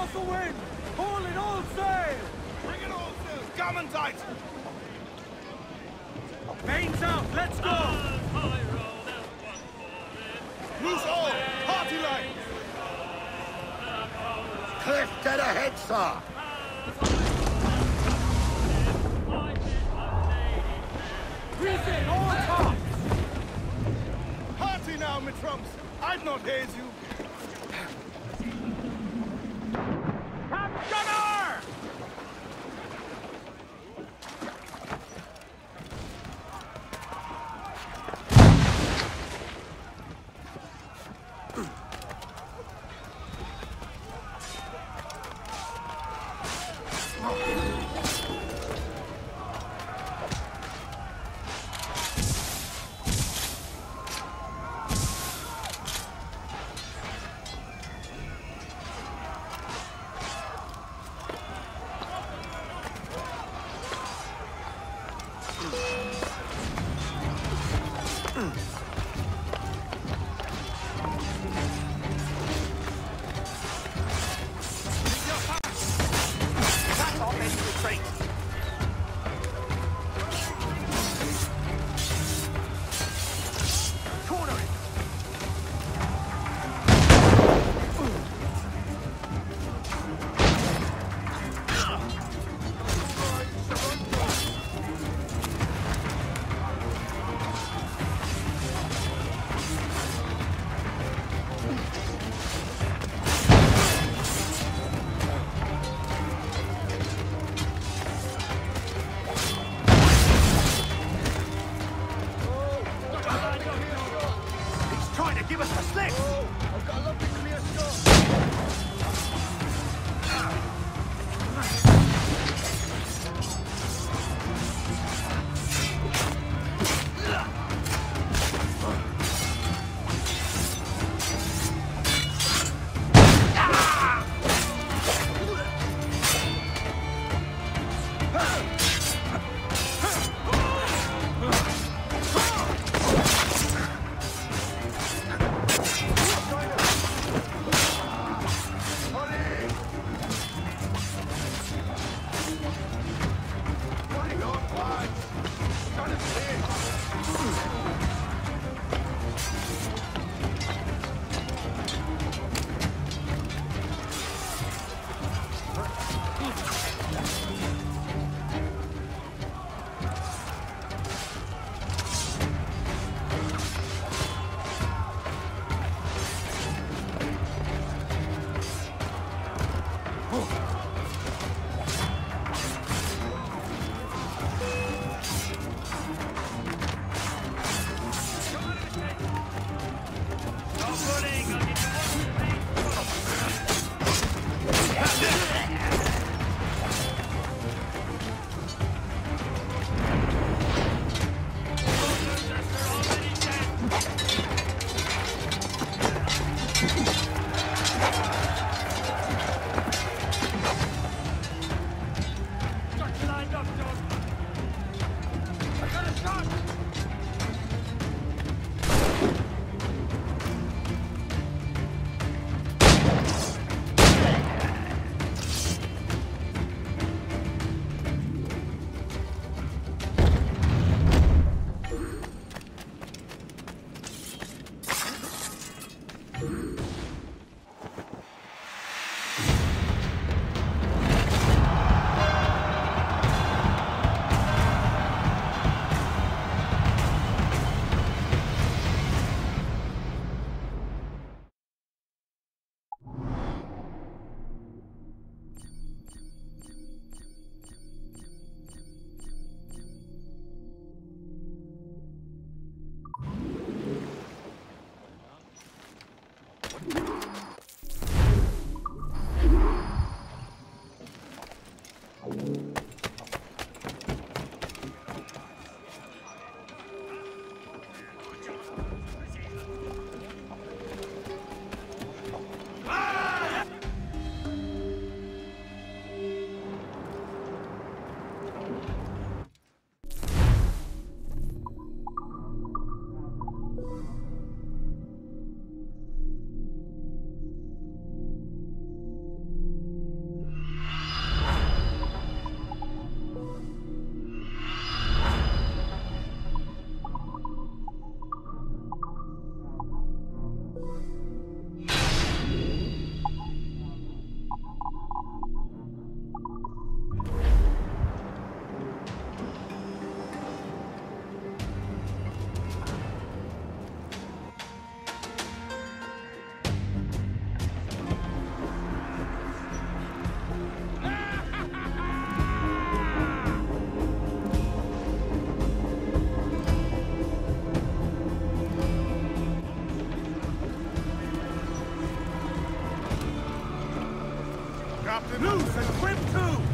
us a wind! Haul it all sail! Bring it all sail! Gammon tight! Mains out, let's go! Loose all! Party line! Cliff dead ahead, sir! Grease in, all tops! Party now, me trumps! I'd not haze you! Come, gunner! Give us the slip! I've got a lovely clear shot! Loose and trim too!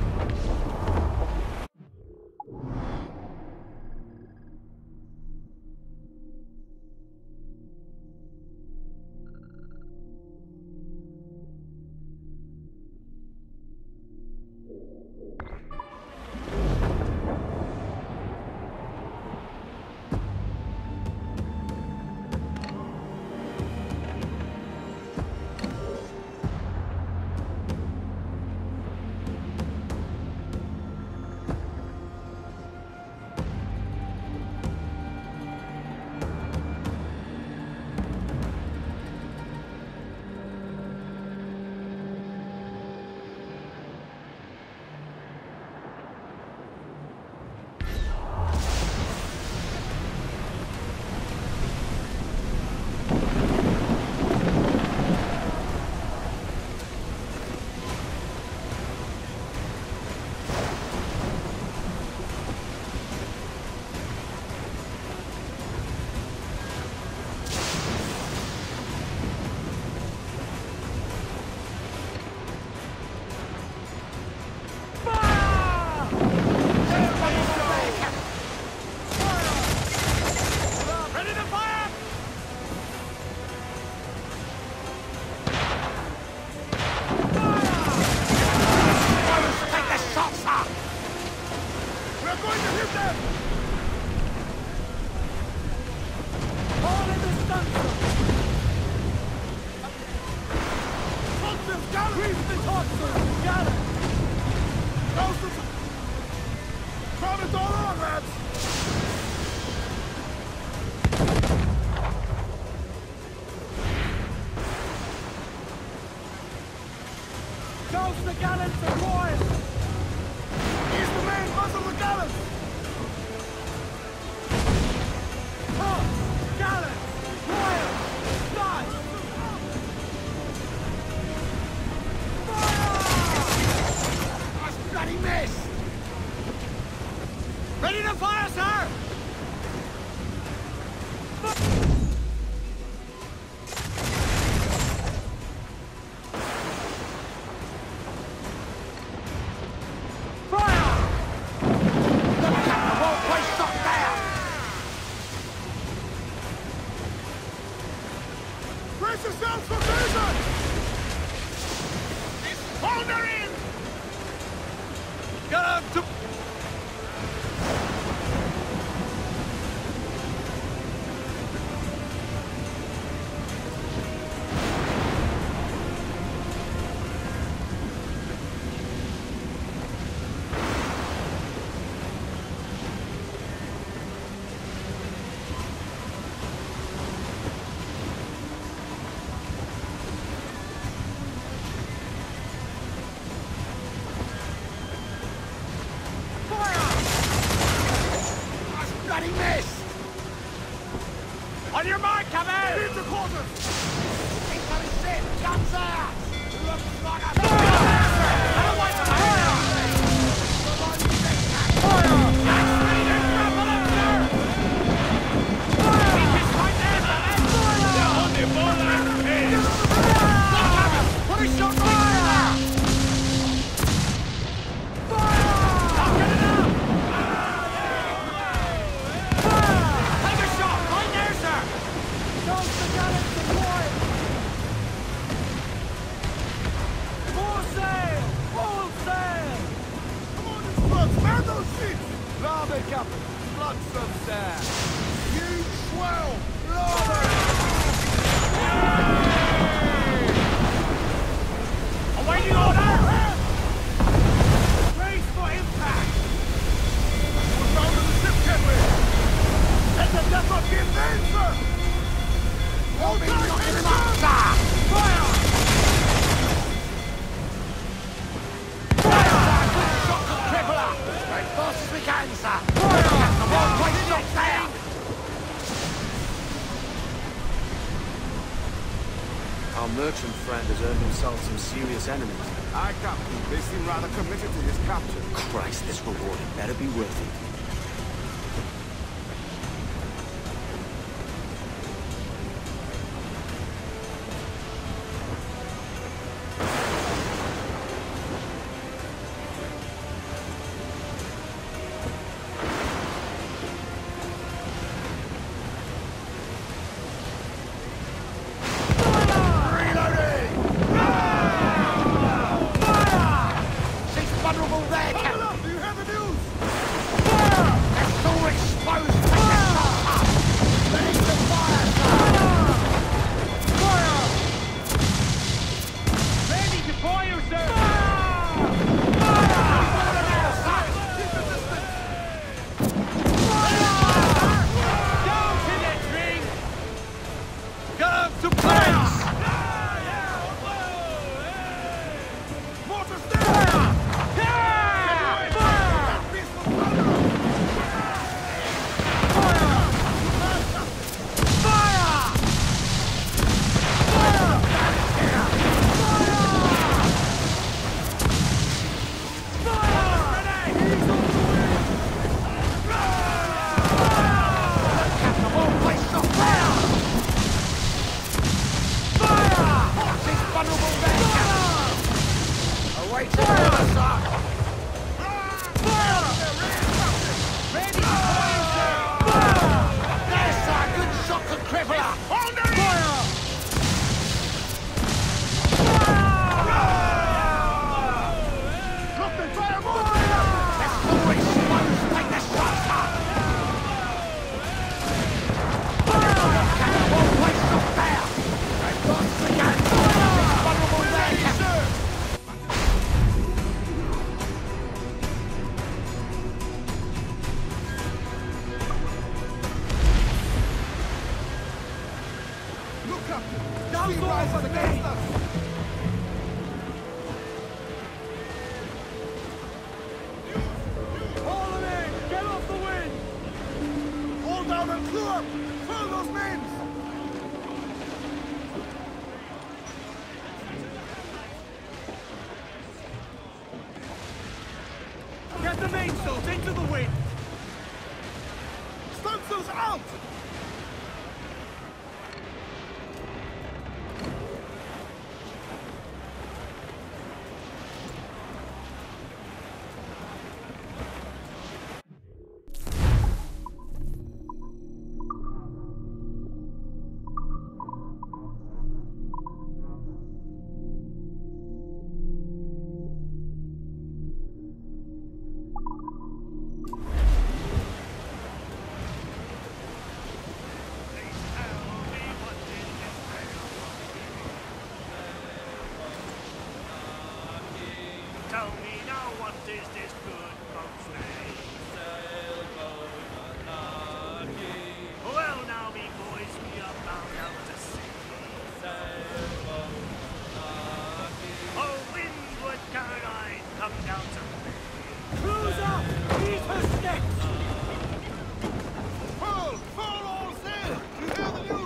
Douse the gallants and royal! He's the main muzzle the gallants! Tops, gallants, royal, guns! Fire! That's bloody miss! Ready to fire, sir! Brace yourselves for vision! It's thundering! Get up to... Bloody miss! On your mark, Cavan! Leave the quarters! Keep coming shit! Guns out! Looks like a... Larboard, Captain. Blood subs there. You swell! Larboard! Awaiting order! Brace for impact! We're down to the ship, can we? Let the death of the invader! Hold me knocking him up, sir! Fire! Shot to crippler! As fast as we can, sir! Fire! The wrong way stop there! Our merchant friend has earned himself some serious enemies. Aye, Captain. They seem rather committed to his capture. Christ, this reward had better be worth it. Captain. Down Sea to rises us, against mate. us. Haul them in! Get off the wind! Hold down and clear! Fill those names! Get the mainsails into the wind! Stunsails out! Tell me now, what is this good boat's name? Well now, me boys, we are bound out to sea. Oh, windward Caroline, come down to me. Cruise up! Eat her sticks! Furl! Furl all sail! You hear the news?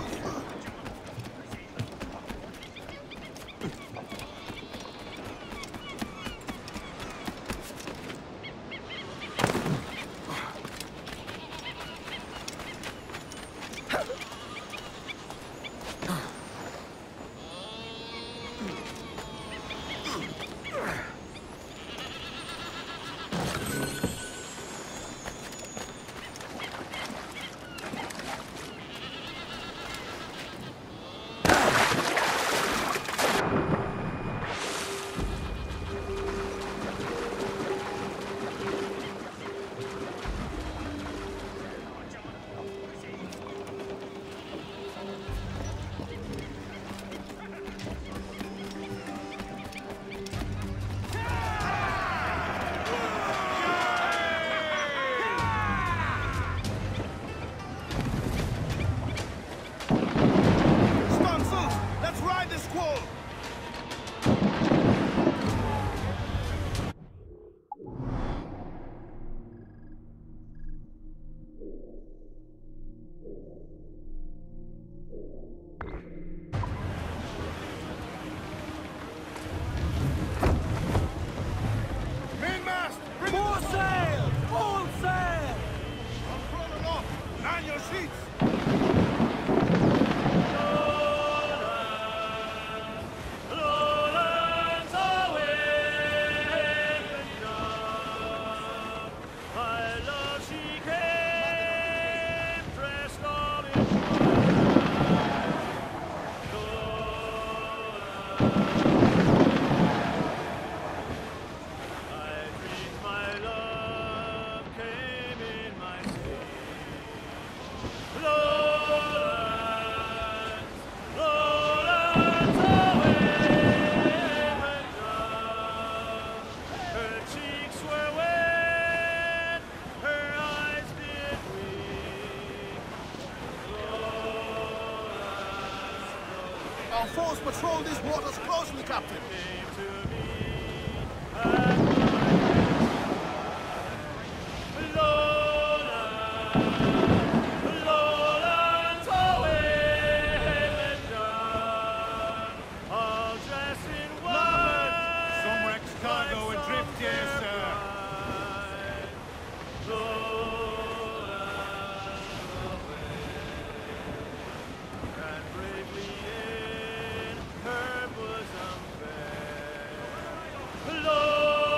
Stunsails! Let's ride this squall! Mainmast! Bring it More to the sail! All sail! I'm throwing off! Man your sheets! Lowlands away, my love, she came dressed all in I dreamed my love came in my sleep. Lowlands, lowlands away and down. Her cheeks were wet, her eyes did weep. Lowlands Our force patrol these waters closely, Captain. came to me at night. Lowlands away and down, all dressed in white. Some wrecked cargo like adrift some here, sir. fair bride. Lowlands away, and bravely in her bosom fair. Lowlands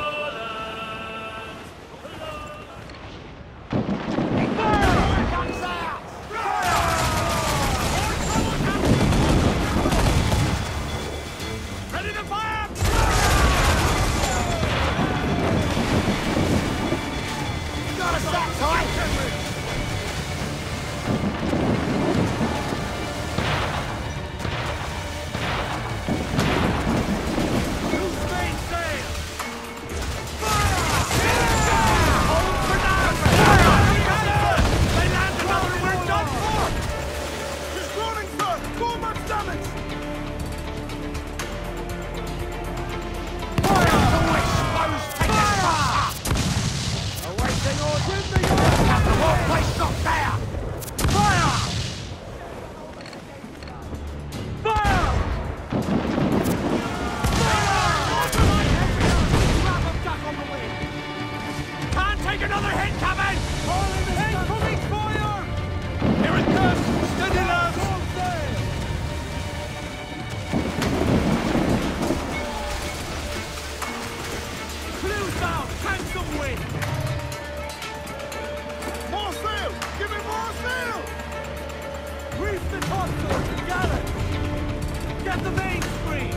swords and gallant! Get the main screen!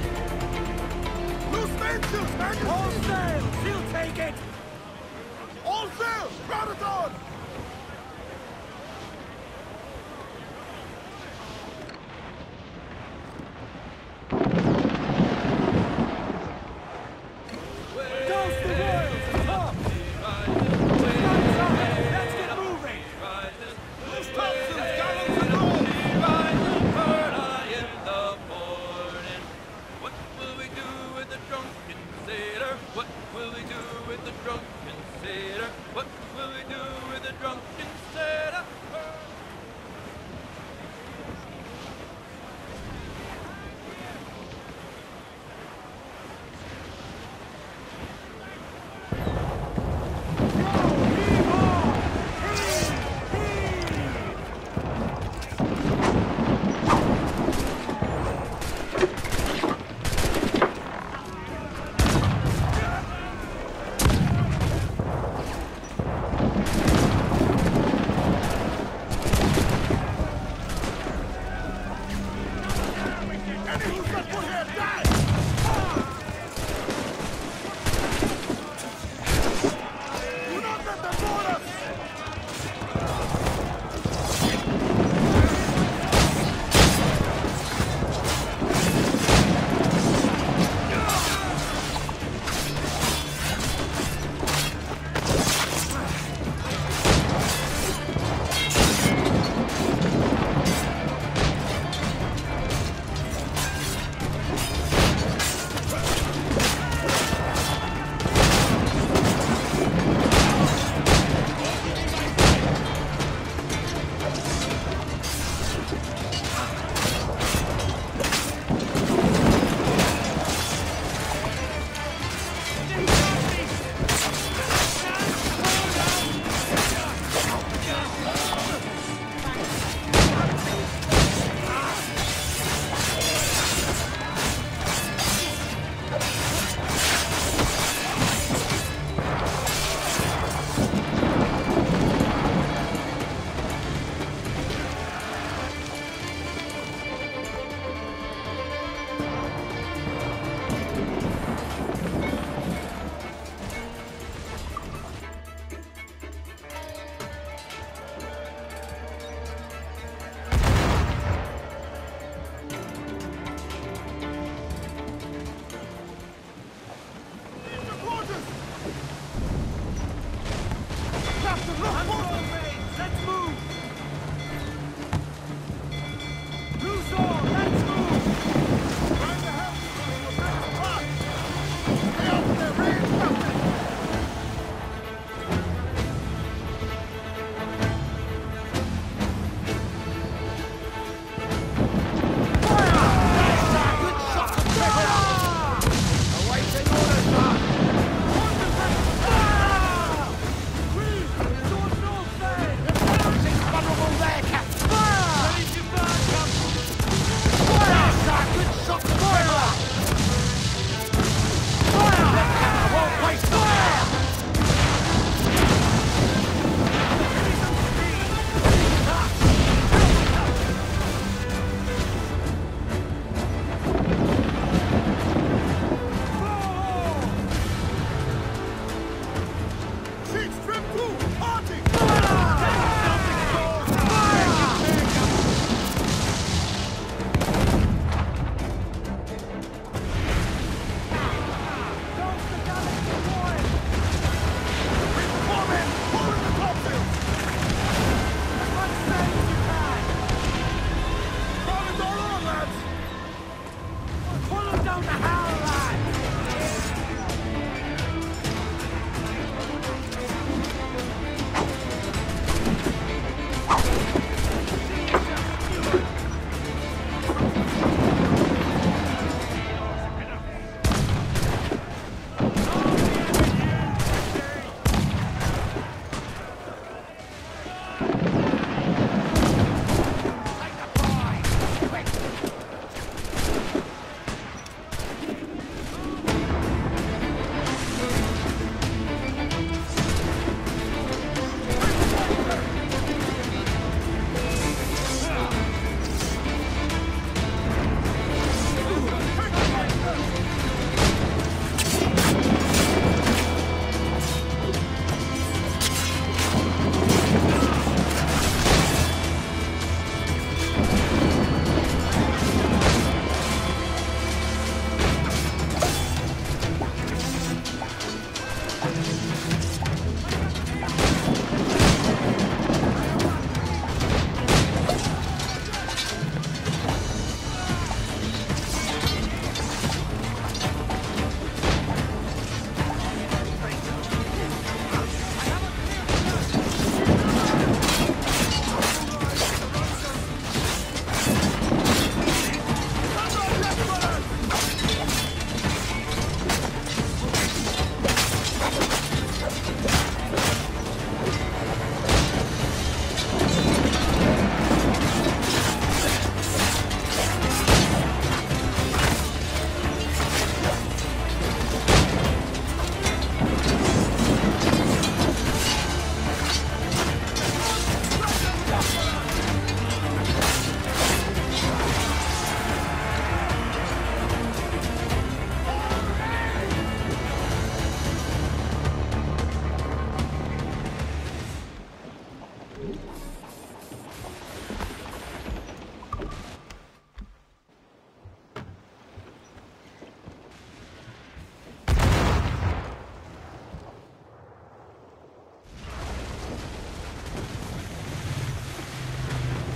Loose mainsails, man! All sail! She'll take it! All sail! Crowd it on! Douse the royals! Up! Let's get moving! Loose topsails, gallants and all! What will we do with the drunken sailor? What will we do with the drunken sailor? What will we do with the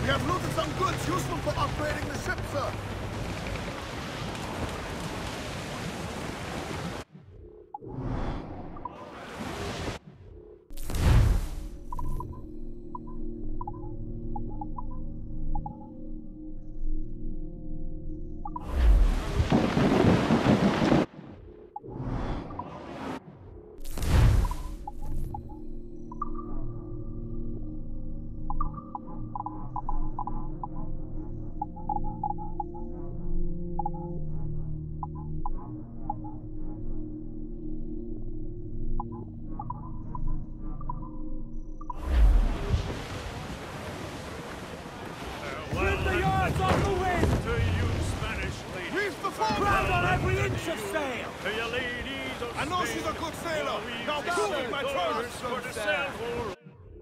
We have looted some goods useful for upgrading the ship, sir. Trim the yards on the wind! To you Spanish ladies. Reef the fore! Crowd on every inch of sail! To you ladies of I know Spain. she's a good sailor. We Now stand prove it, my orders trust. for the sailful.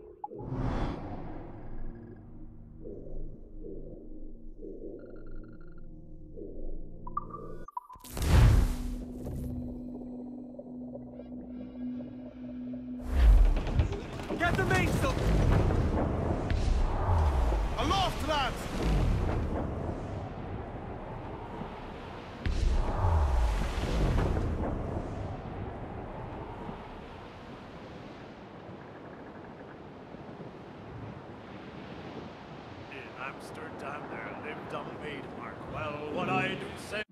Get the mainsail! Aloft, lads! In Amsterdam there lived a maid, mark well what I do say.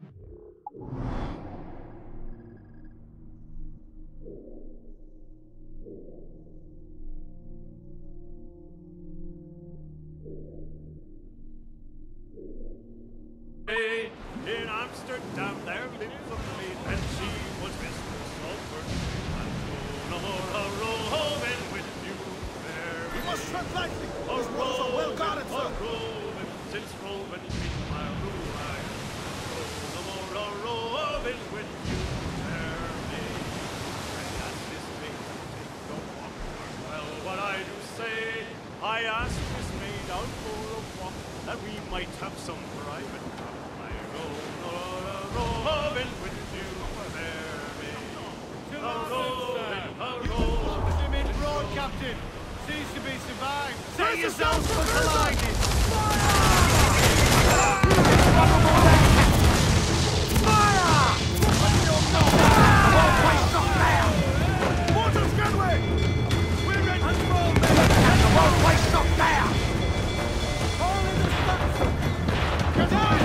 In Amsterdam there lived a maid, and she was Mistress of her trade. And no more a roving with you there. We must tread lightly. A These waters are well guarded, a sir. roving, since roving beat my rule. No more a roving with you there, maid. And at this maid to take the walk, mark well what I do say. I asked this maid out for a walk, that we might have some private talk. I roving with you there, maid. A roving. Him in broad, Captain! Seems to be survived! Set yourselves for colliding! Mortars, Gunway! We're ready! Unroll, men! All in the stocks! Get on!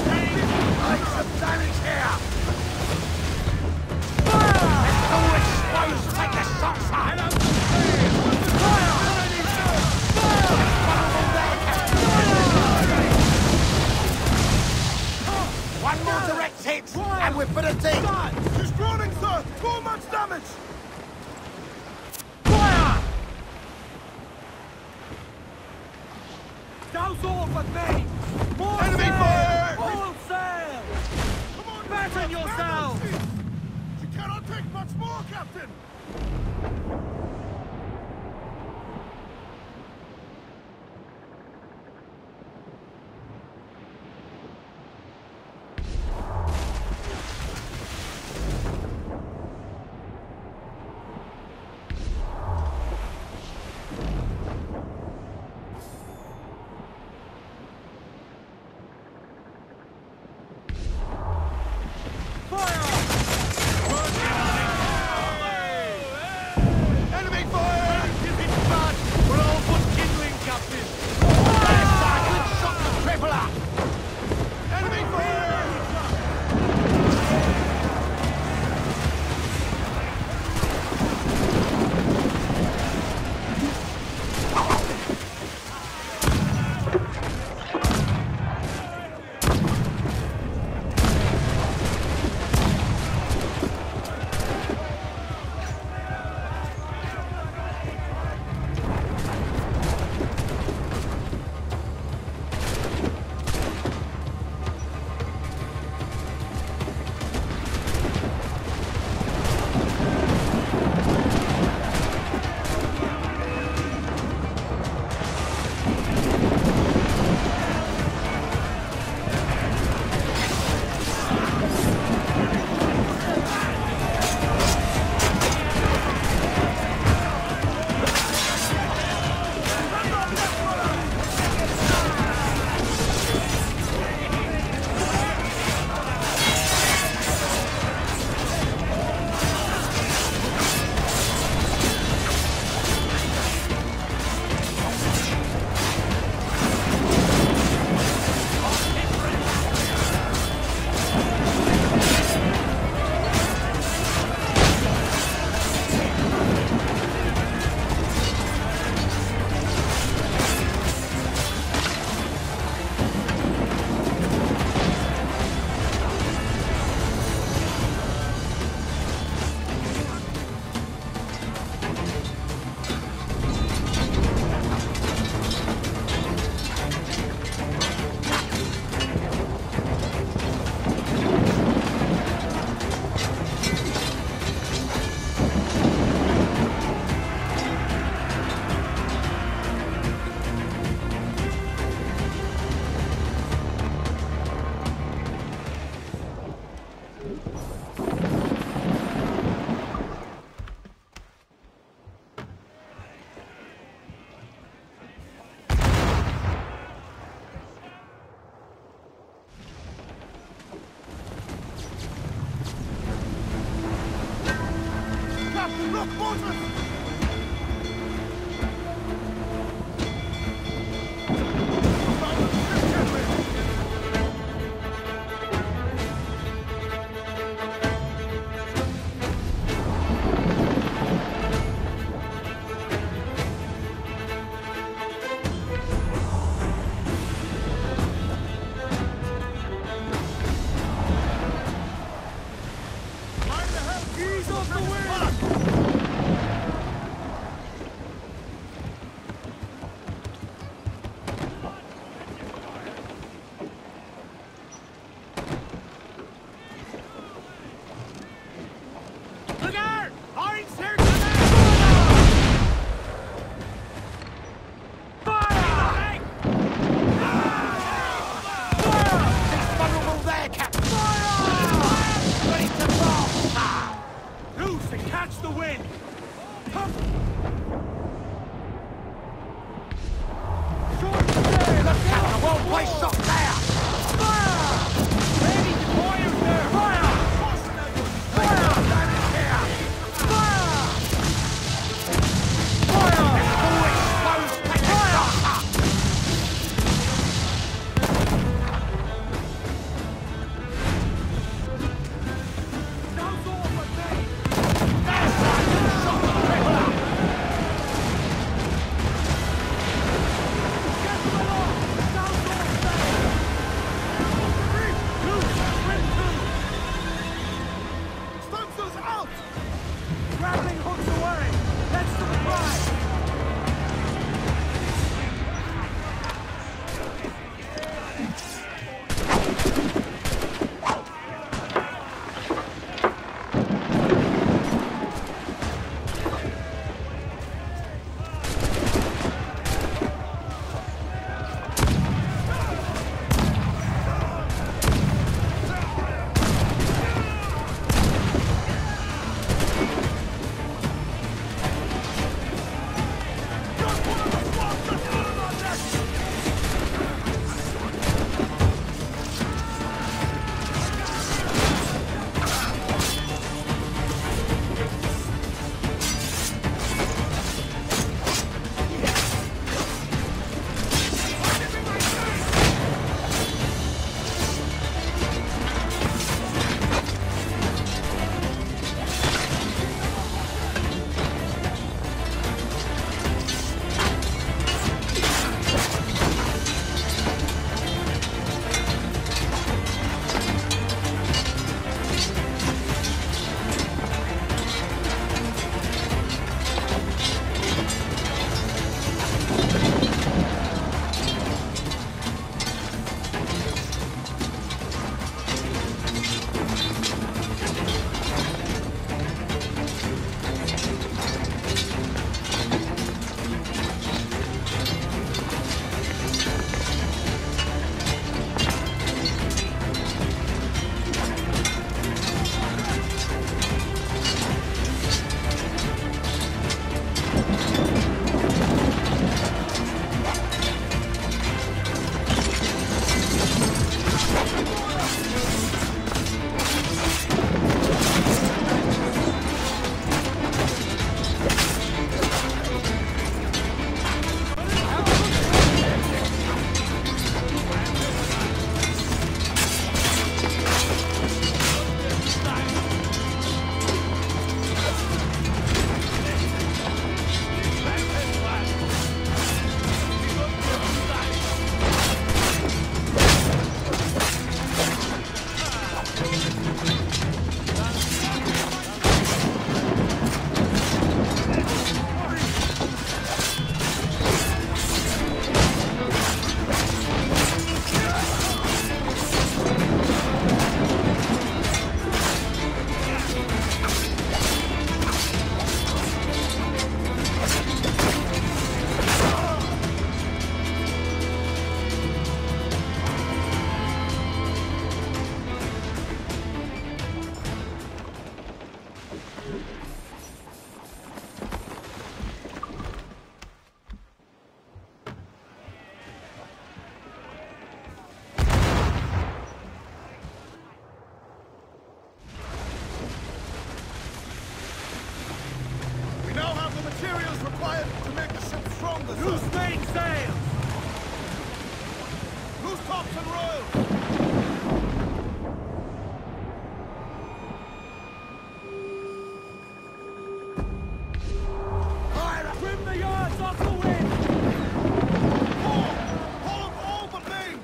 One more direct hit, and we're for the team. She's drowning, sir! Too much damage! Douse all but me! More Enemy sail! fire! All sail! Come on, Batten man, yourselves! man, she cannot take much more, Captain! Enemy Look, mortars! Ease off the wind! Look out! Orange here to fire! Vulnerable there, Captain. Fire! Ready to roll. Loose and catch the wind! Captain, well placed shot there. Ready to fire, sir! Fire! Fire! Standing here. Fire! Fire! Full exposed, take a shot. Now's all for me! There's that. Shot the tripper. locked and royal! Trim the yards off the wind! Pull up all the beams!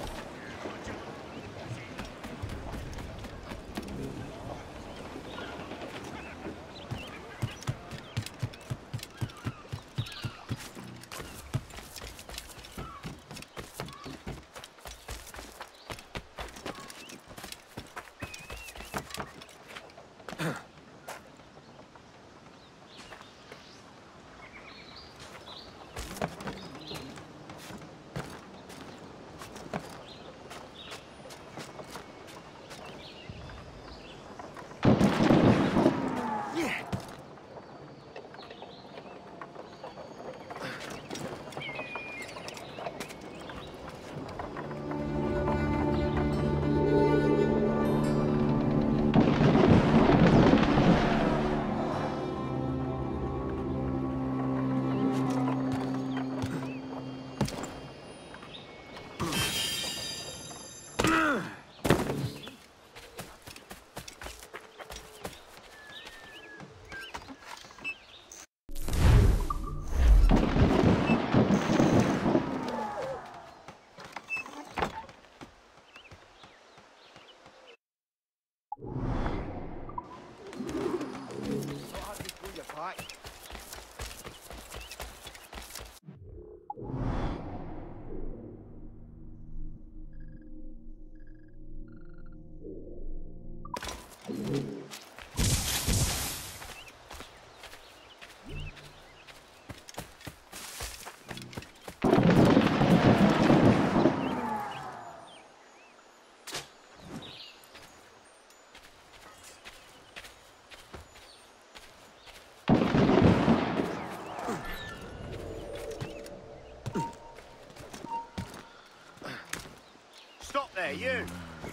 Stop there, you!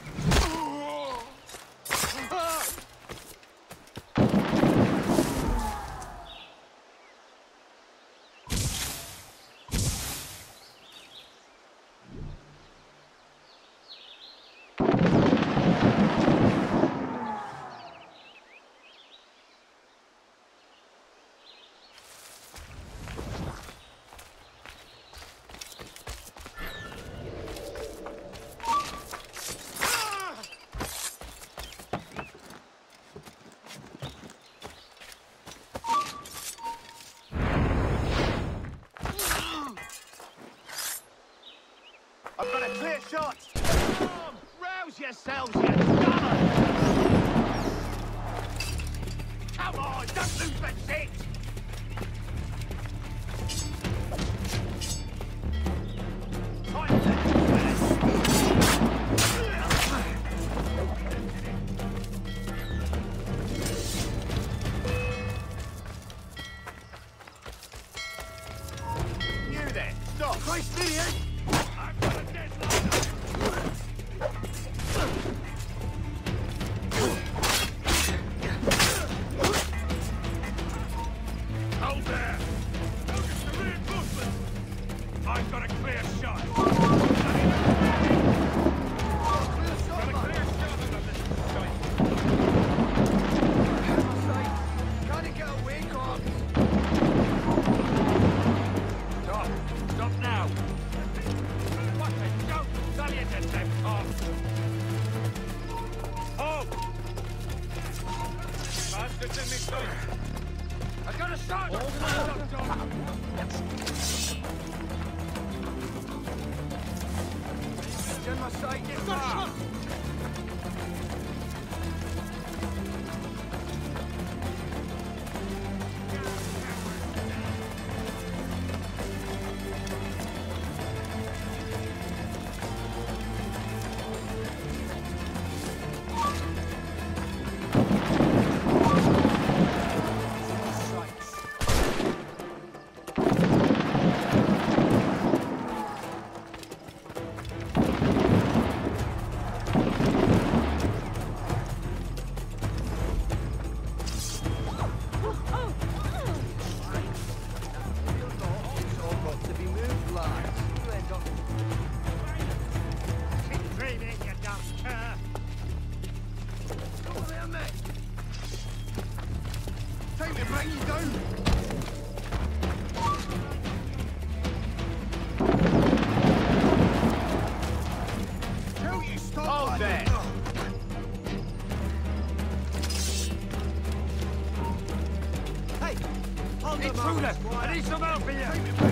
I've got a clear shot! Come on, rouse yourselves, you dullard! Come on, don't lose the shit! You there, stop! Christ, idiot! I've got a deadline! Hold there! Focus the reinforcements! I've got a clear shot! Got a clear shot of this site! Trying to get away, Cops! Stop! Stop now! What the don't salient them off! Halt! Bastards in this sight! I got a shot! Get my sight, get shot! through them! I need some help here!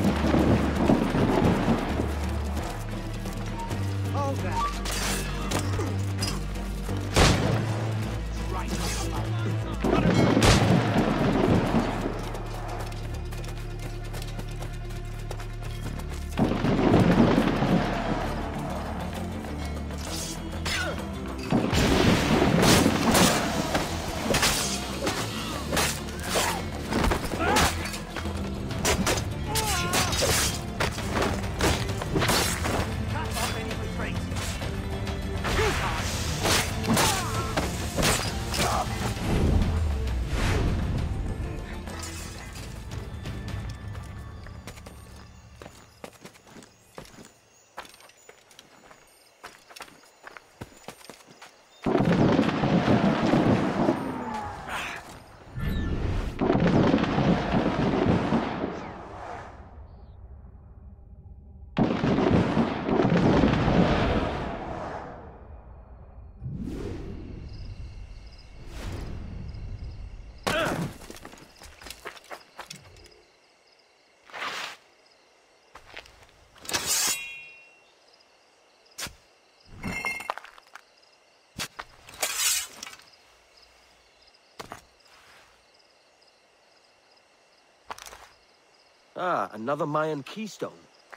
Hold that. Ah, another Mayan keystone.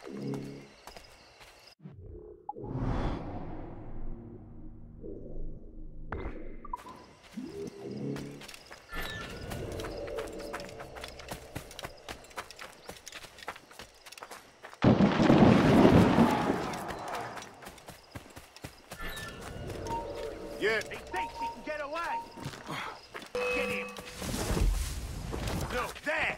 Yeah. He thinks he can get away. Get him. No, there.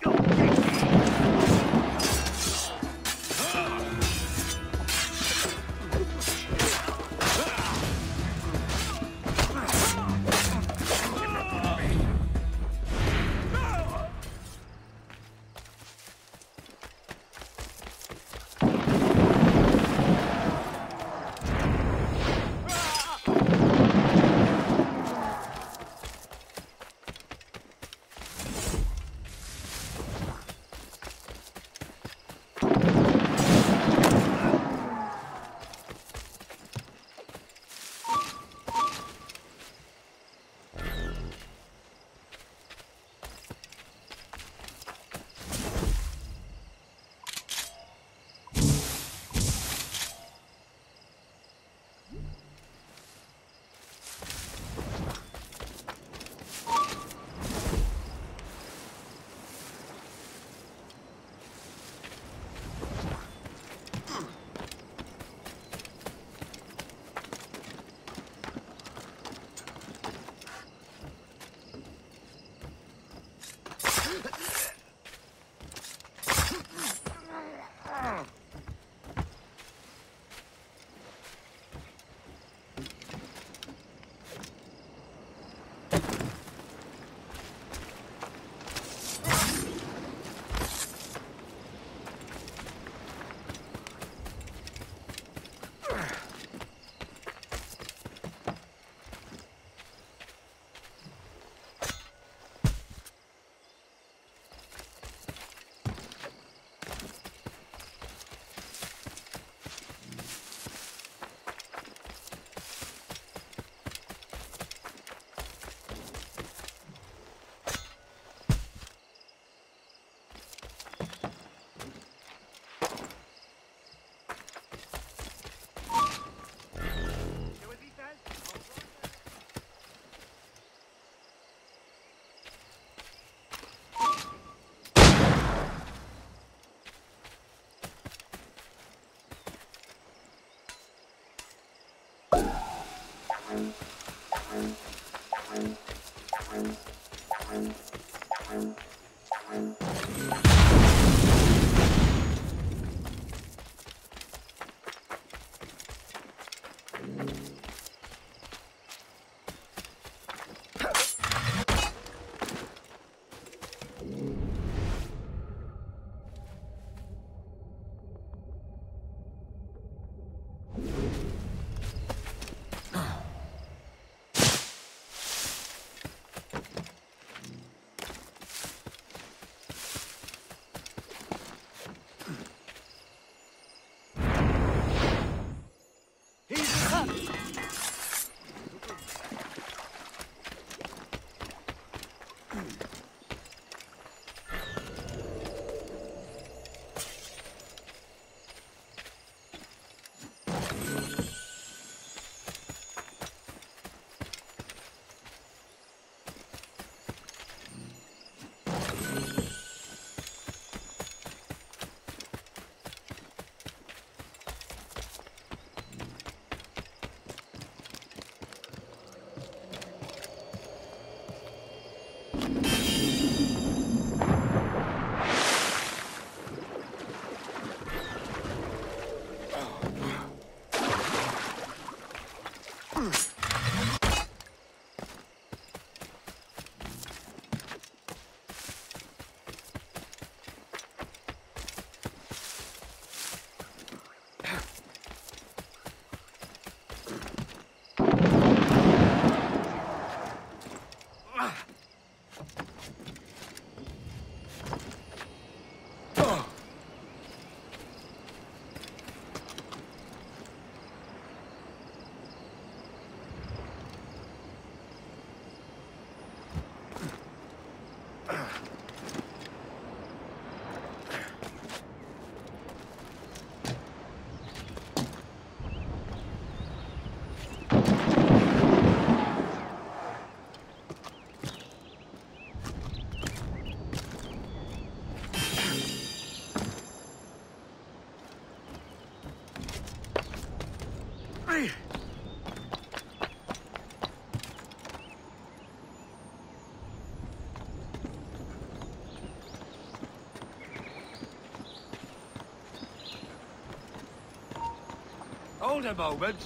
Hold a moment.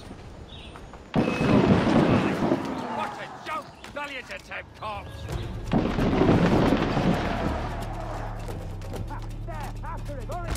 What a joke! Valiant attempt, corpse! There, after him, hurry!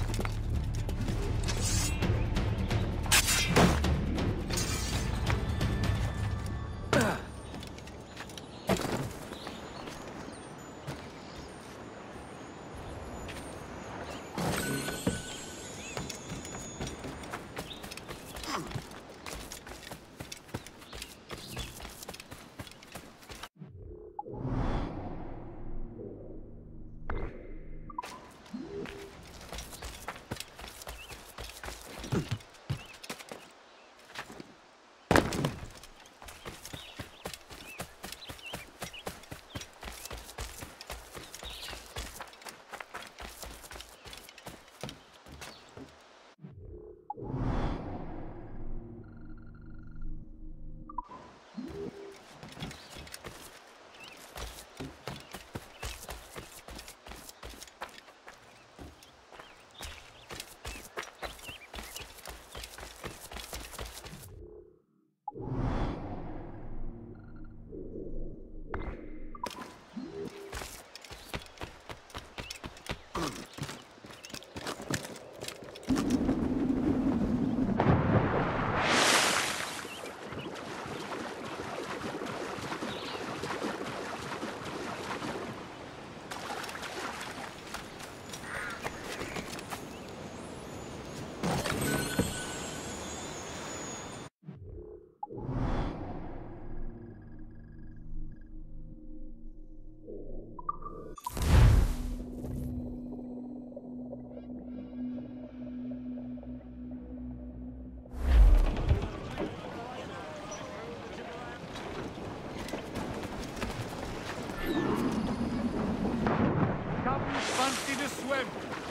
Fancy the swim!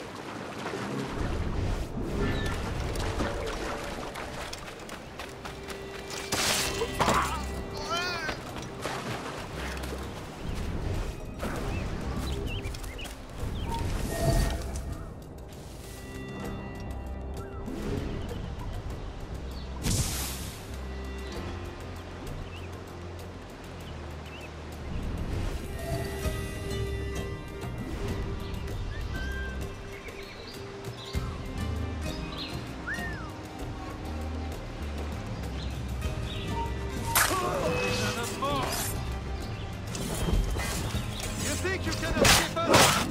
think you can escape us?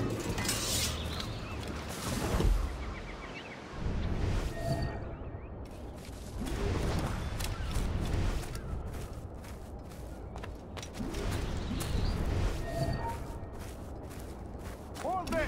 Hold it!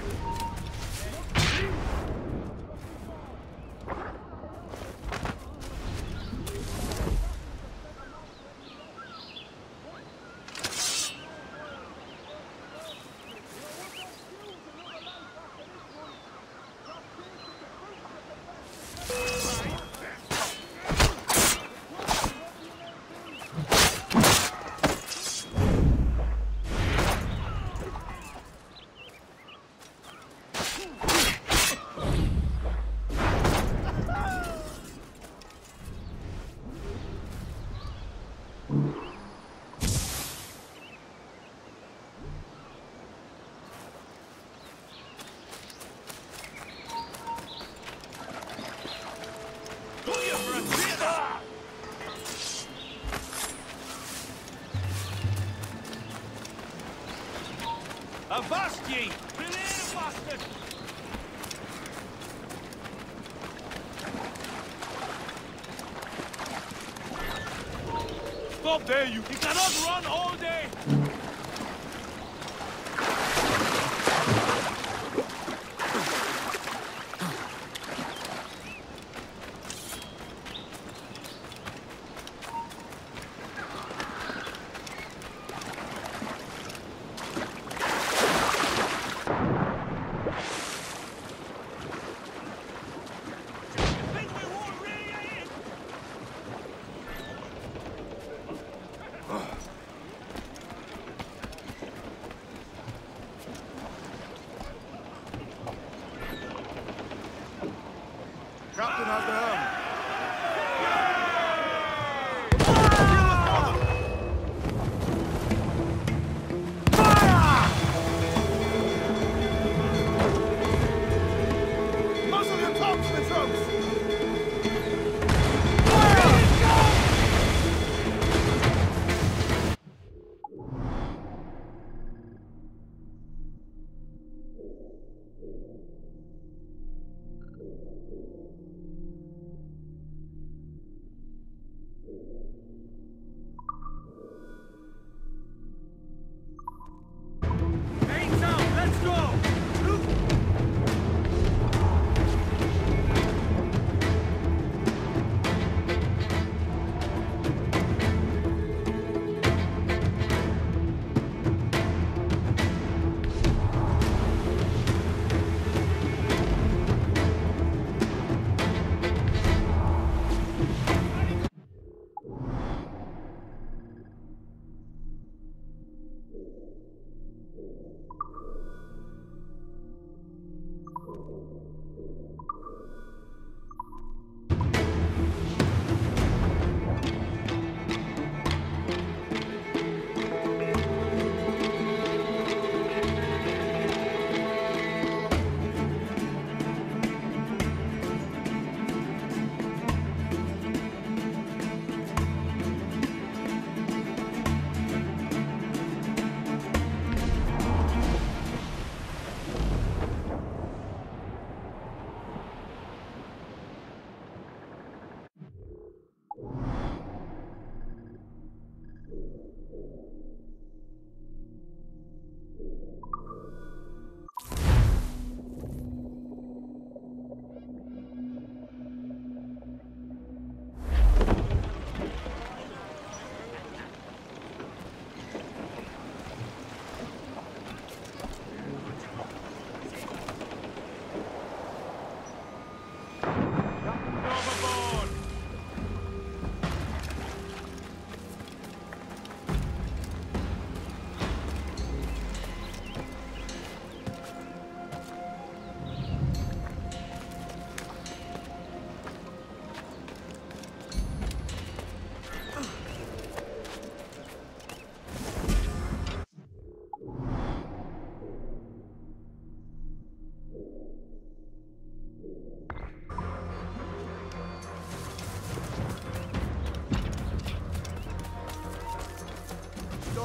Avast ye! Remain, bastard! Stop there, you! You cannot run all day!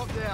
Look there.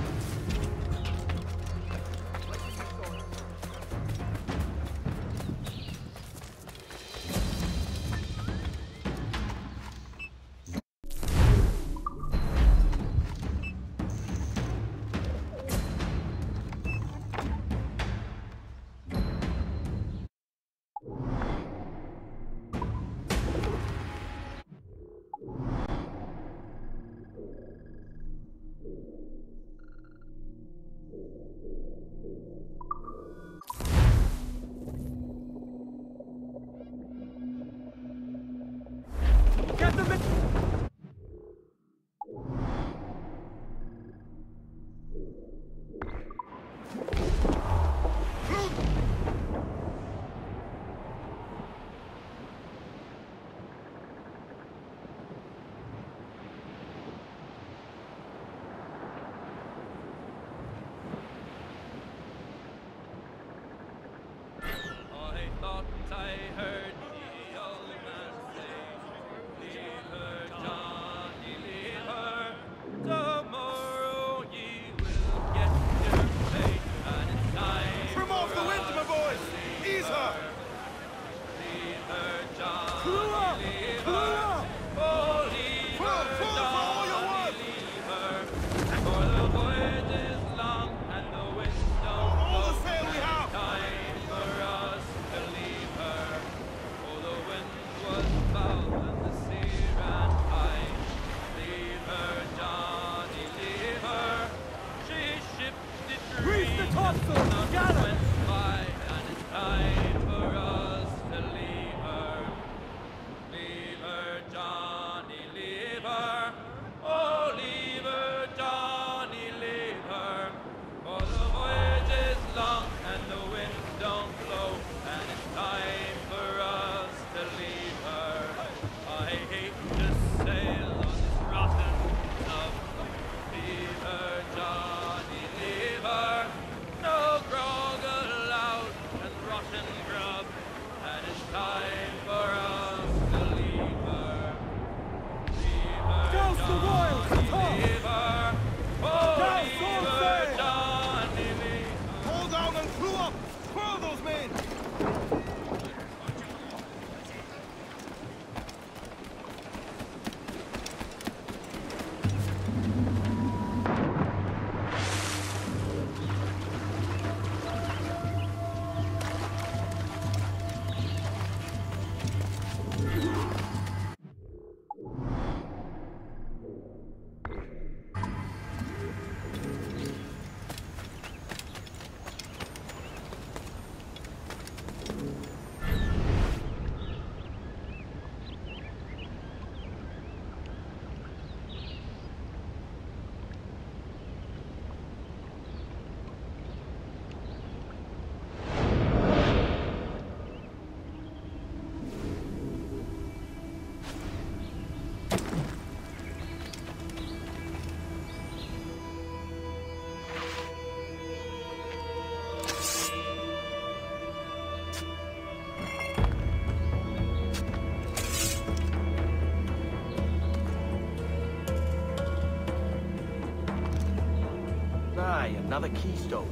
Another keystone.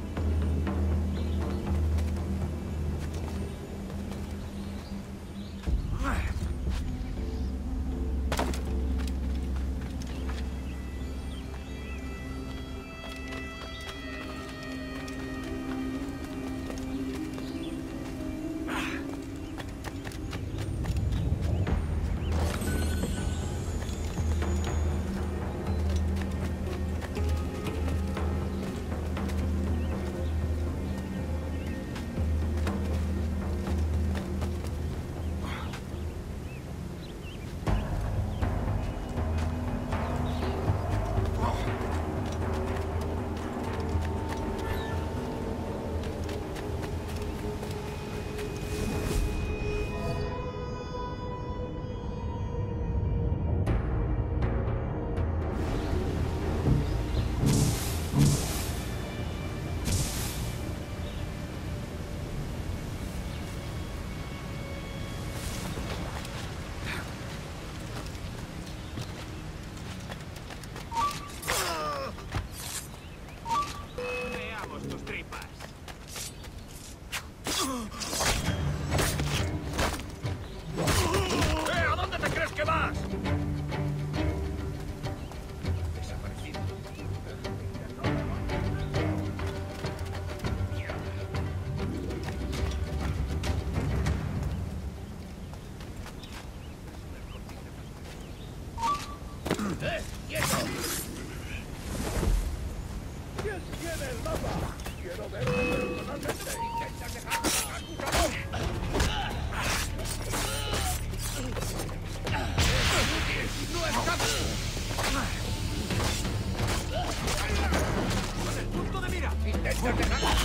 ¿Quién tiene el mapa? Quiero verlo personalmente. Intenta dejar de acusador. ¡No escapes! ¡Con el punto de mira! ¡Intenta dejar!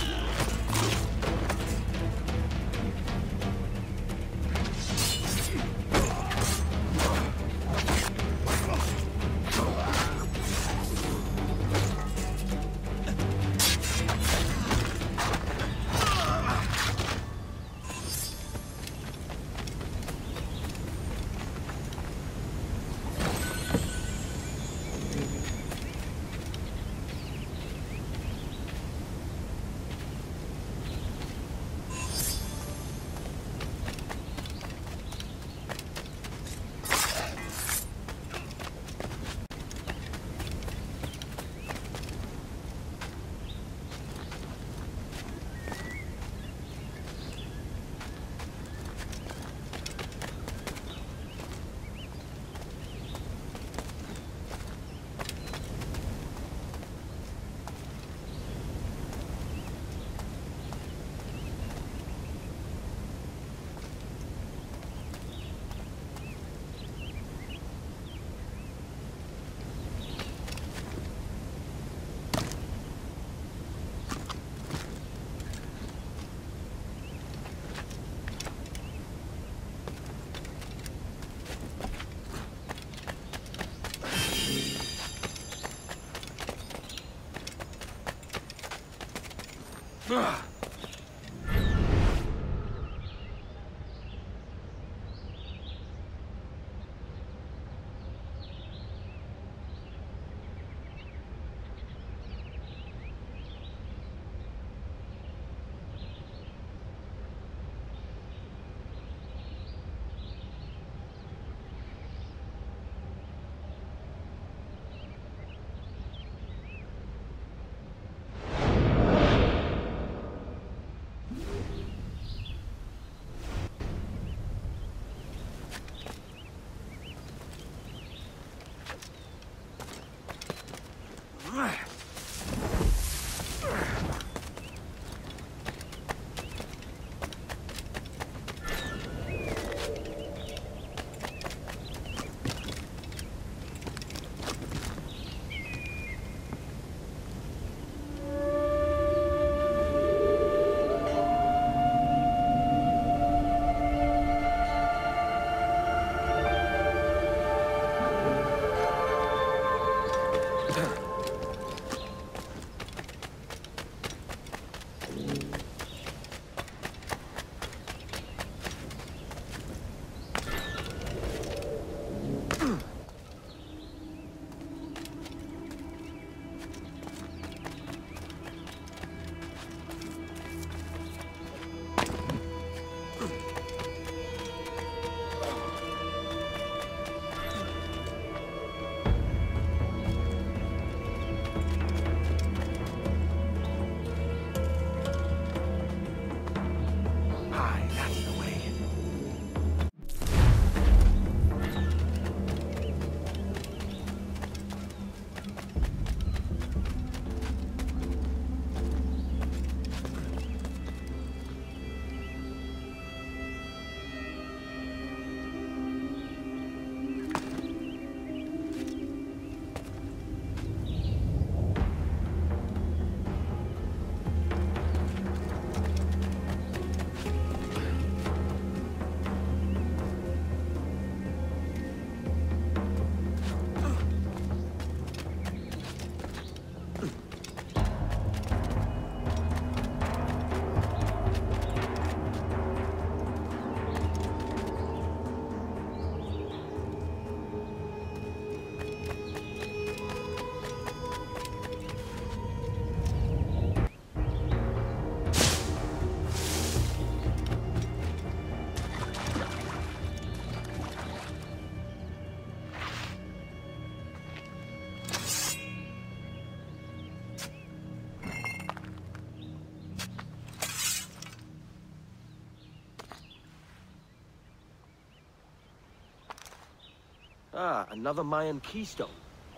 Ah, another Mayan keystone.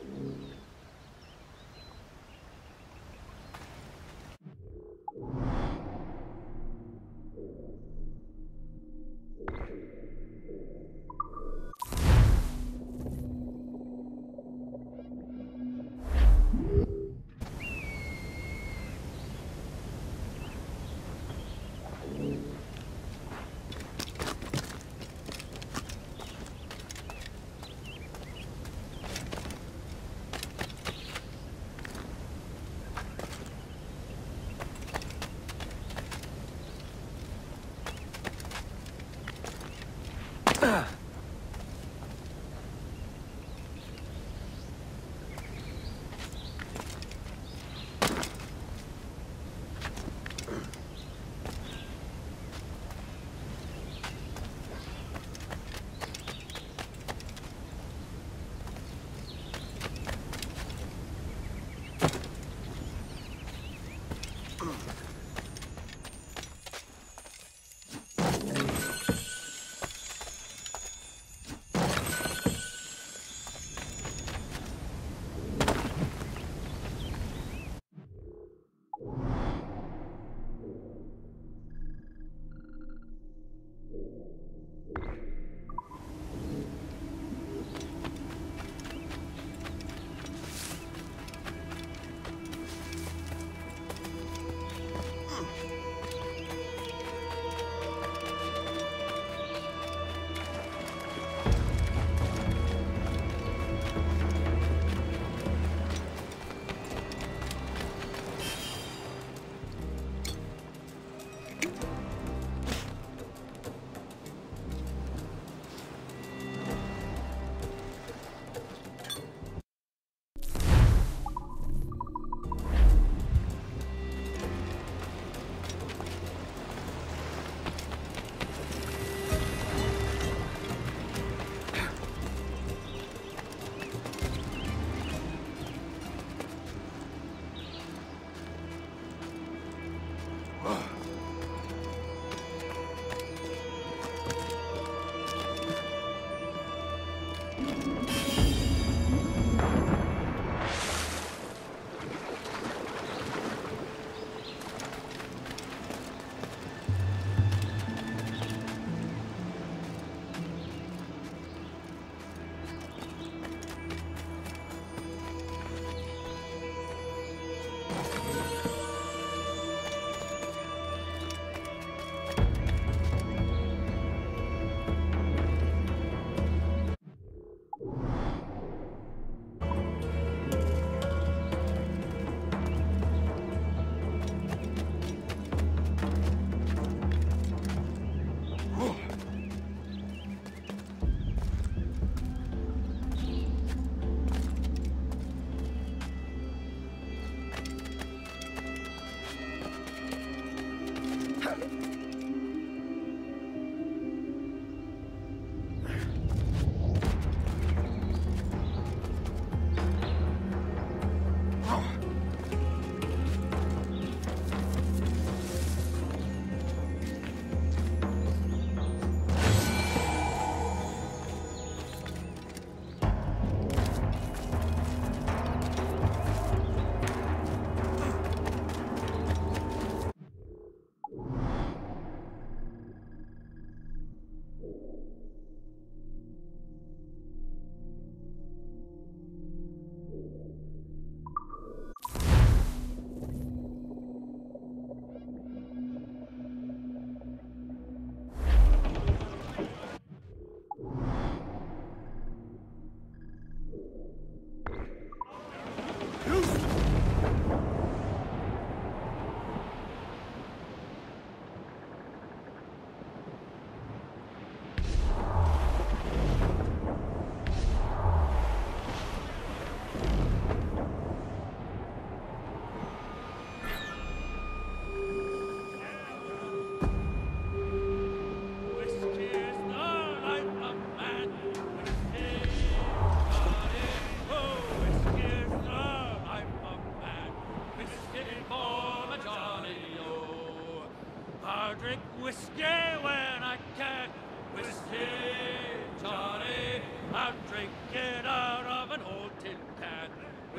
Whiskey, Johnny, I'm drinking out of an old tin can.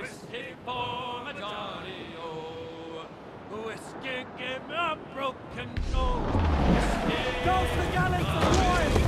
whiskey for my Johnny-O. Whiskey, give me a broken nose. Whiskey, Go for the galley for the wine!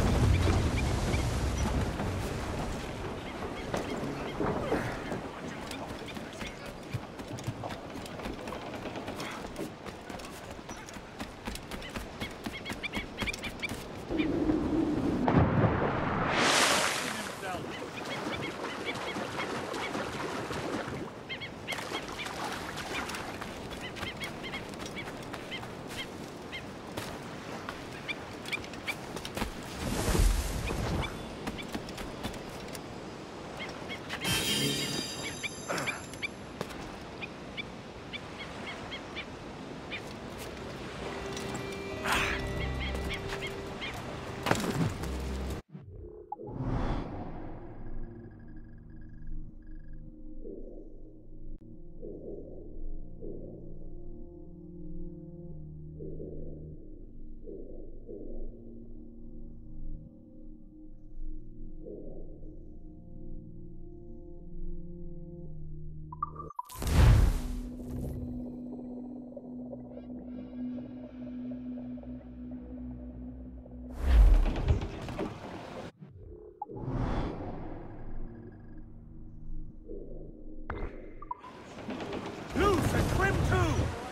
Loose and trim too!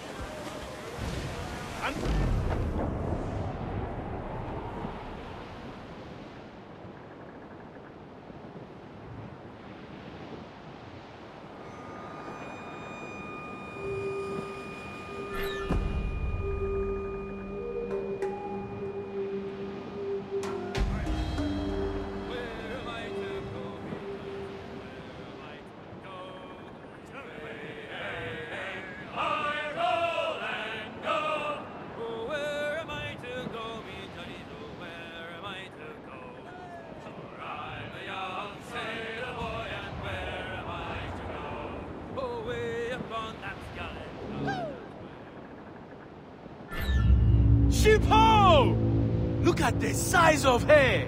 Ship-ho! Look at the size of her!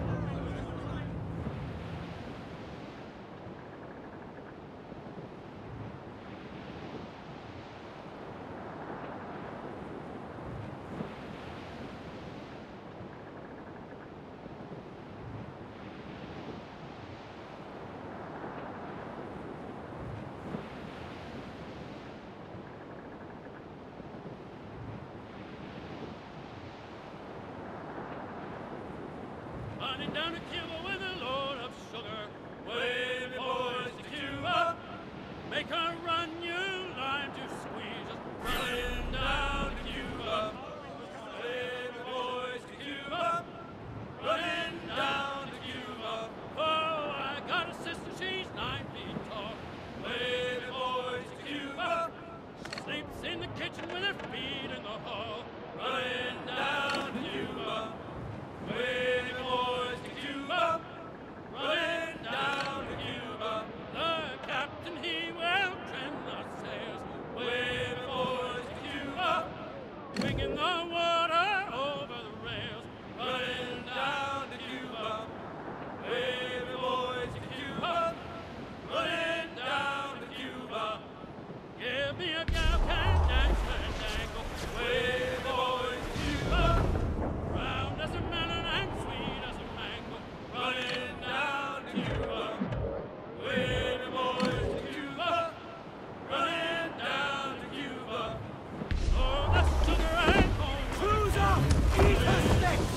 Running down to Cuba with a load of sugar. Wave it, boys, to Cuba. Make her run, you lime to squeeze us. Running down to Cuba. Wave it, boys, to Cuba. Running down to Cuba. Oh, I got a sister, she's 9 feet tall. Wave it, boys, to Cuba. She sleeps in the kitchen with her feet in the hall. Running down to Cuba. Wave it, boys, to Cuba. Running down to Cuba. The captain, he will trim the sails. Wave it, boys, to Cuba. Winging the water over the rails. Running down to Cuba. Wave it, boys, to Cuba. Running down to Cuba. Give me a gal can dance and dangle. Wave it, boys, to Cuba. Round as a melon and sweet as a mango. Running down to Cuba. Wave it, boys, to Cuba. Running down to Cuba. Oh, the sugar and corn. Cruiser! Eat her sticks!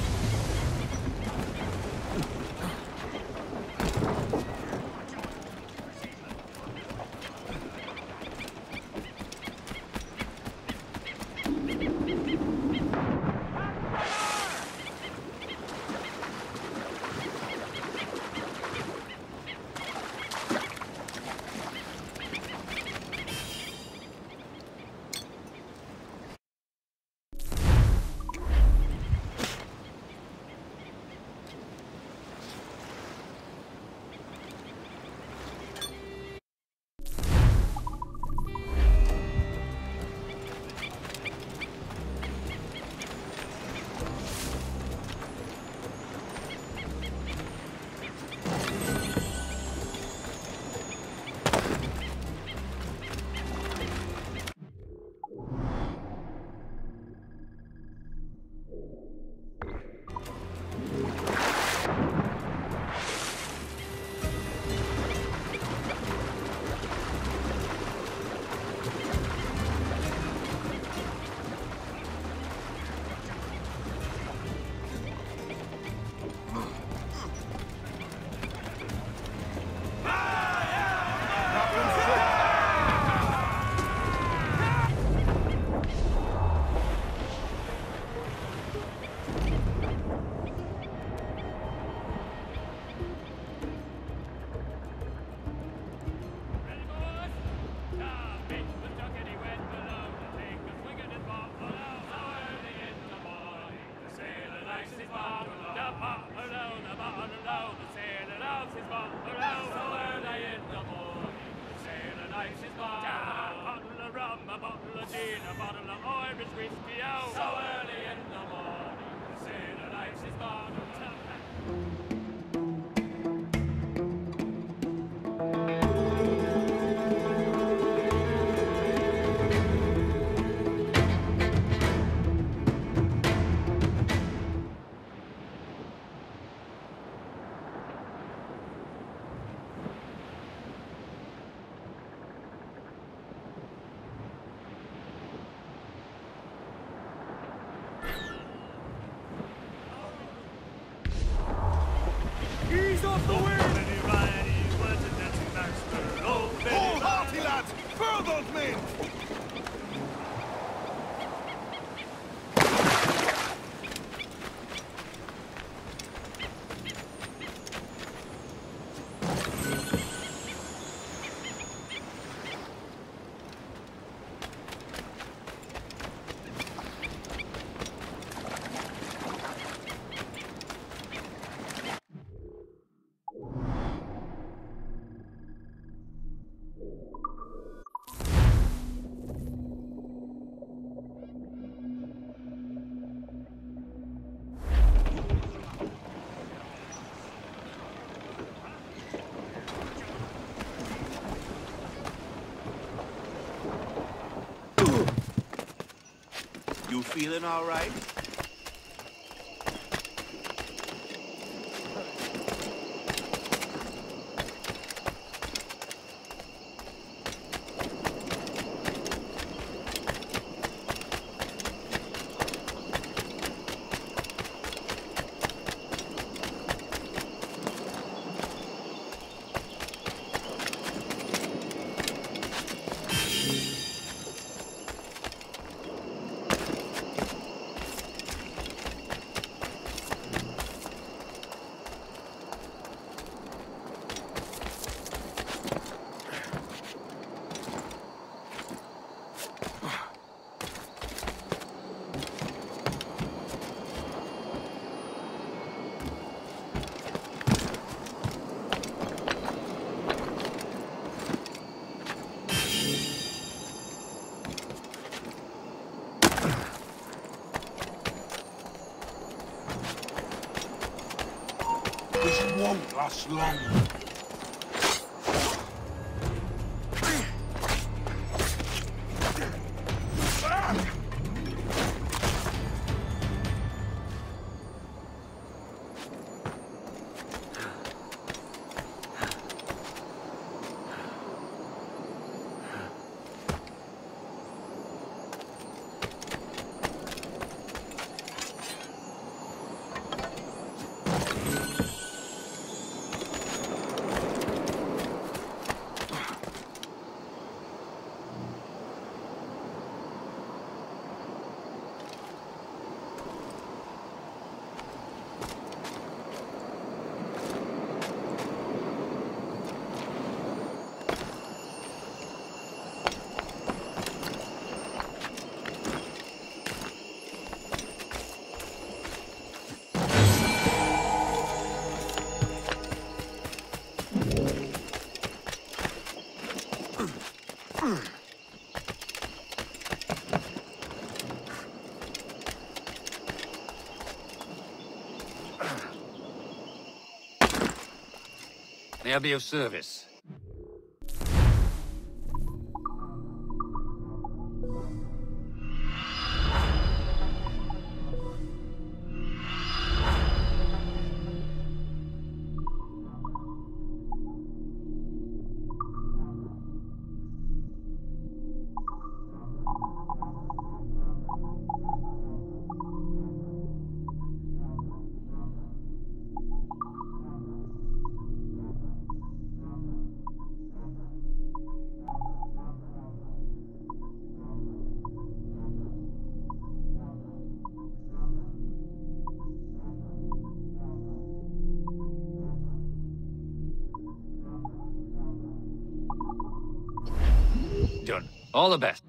life's is born. A bottle of rum, a bottle of gin, a bottle of Irish whiskey, oh. So early in the morning, they say that life's is born. Ease off the wind! Hold hearty, lads! Furl those men! You feeling all right? This won't last long. May I be of service? Done. All the best.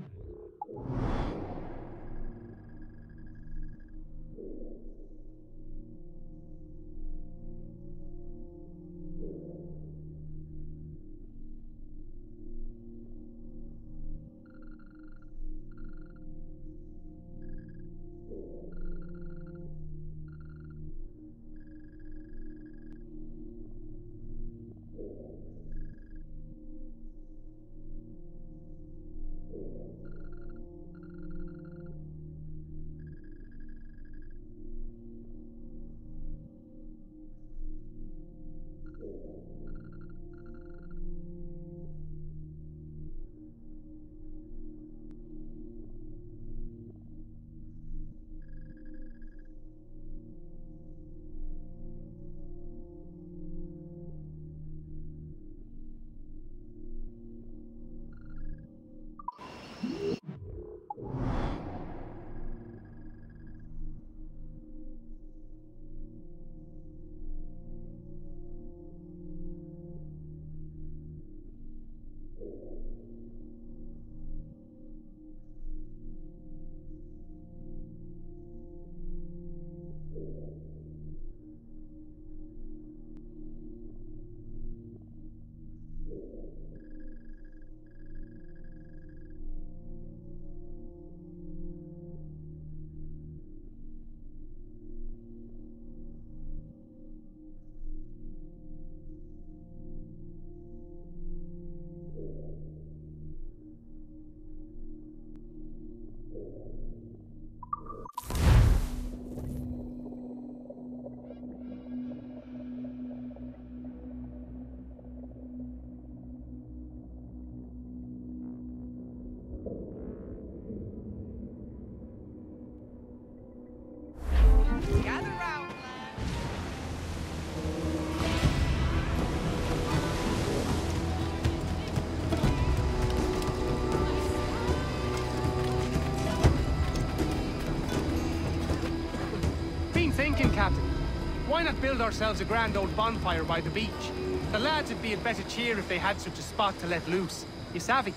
Why not build ourselves a grand old bonfire by the beach? The lads would be in better cheer if they had such a spot to let loose. You savvy?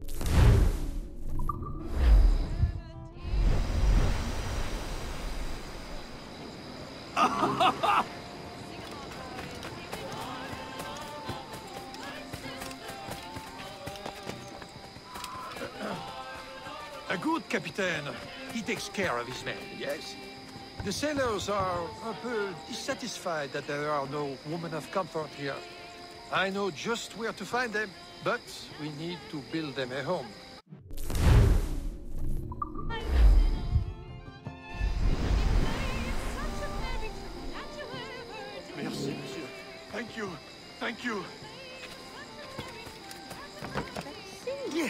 A good captain. He takes care of his men, yes? The sailors are a peu dissatisfied that there are no women of comfort here. I know just where to find them, but we need to build them a home. Merci, monsieur. Thank you. Thank you. Yeah.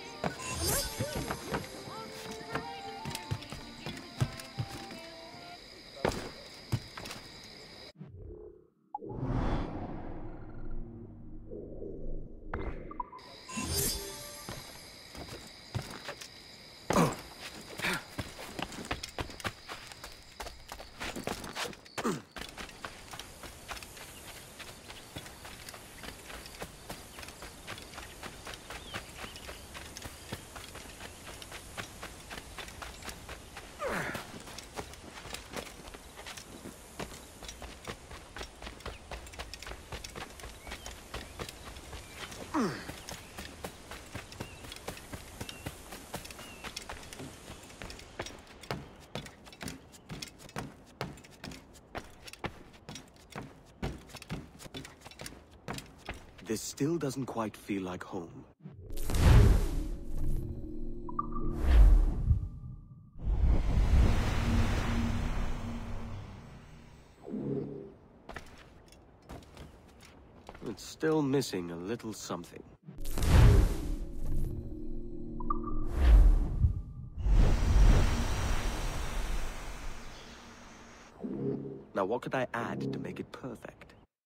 This still doesn't quite feel like home. It's still missing a little something. Now, what could I add to make it perfect?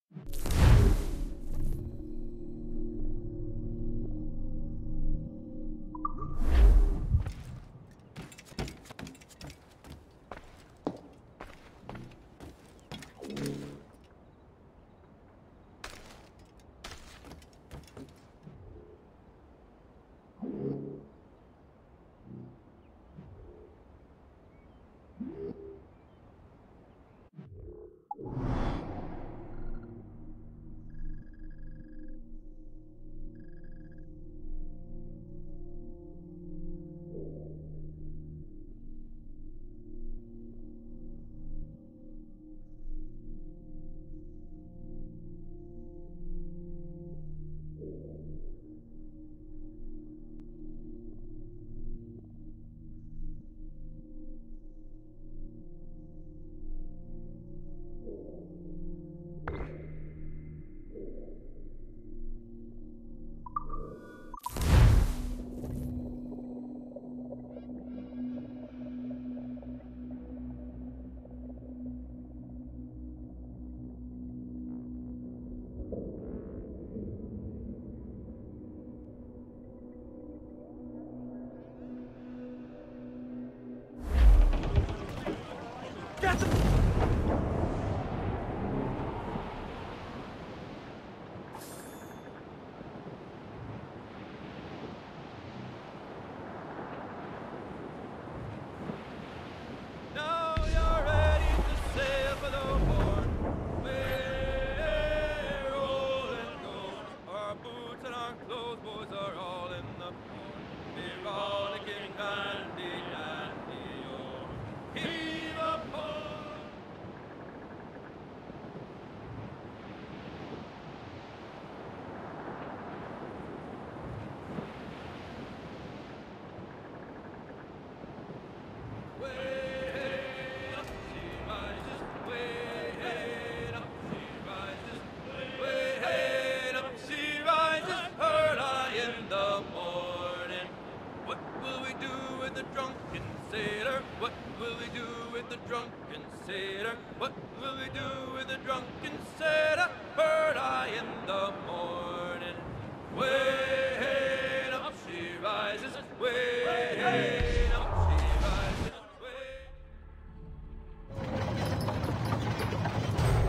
Now you're ready to sail for the port. We're rolling gold. Our boots and our clothes, boys, are all in the port. We're all getting dandy, dandy, oh. Heave a port. What will we do with the drunken sailor? What will we do with the drunken sailor? Bird eye in the morning. Way up she rises. Way up she rises. Way.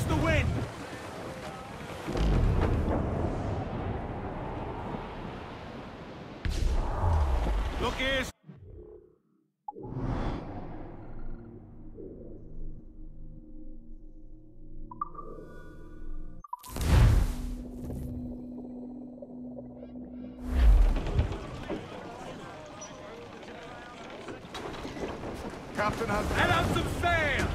the wind! Look here! Captain has... Let out some sail!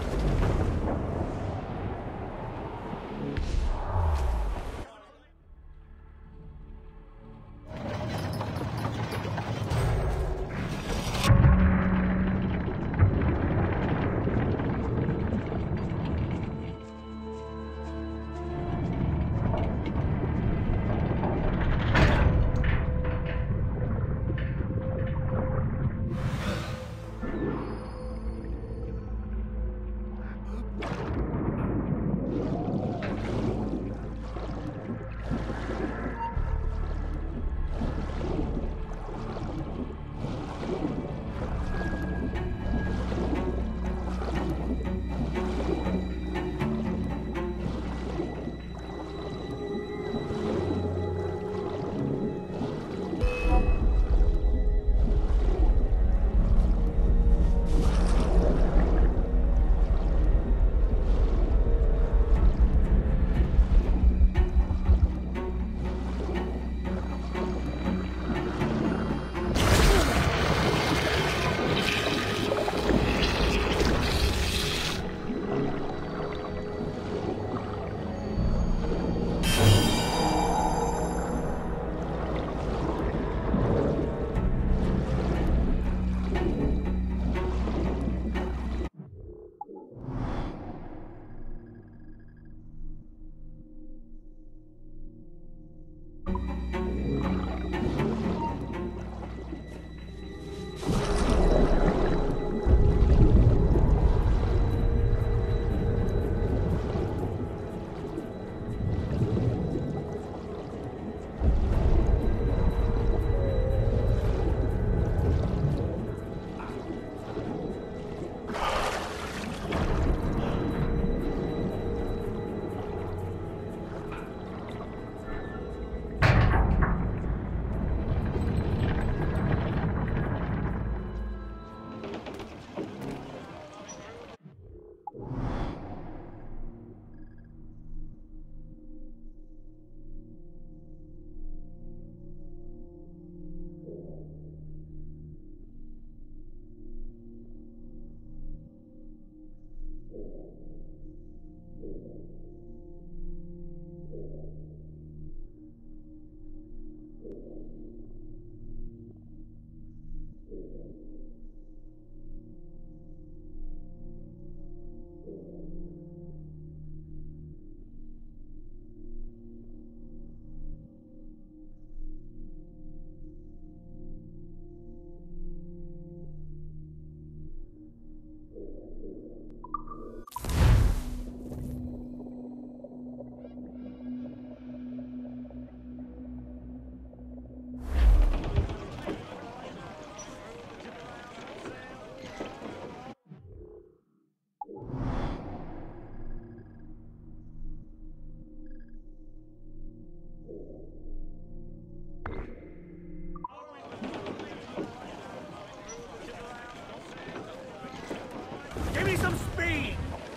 Give me some speed!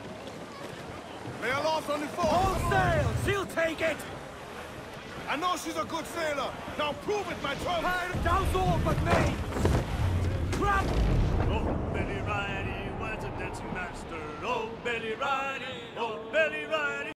Lay aloft on the fore! All sail! She'll take it! I know she's a good sailor! Now prove it, my trump! Douse all but me! Crap! Oh, Billy Riley was a dancing master. Oh, Billy Riley.